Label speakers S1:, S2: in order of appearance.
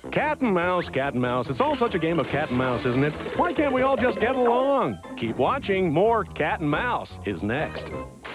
S1: Cat and mouse, cat and mouse. It's all such a game of cat and mouse, isn't it? Why can't we all just get along? Keep watching. More Cat and Mouse is next.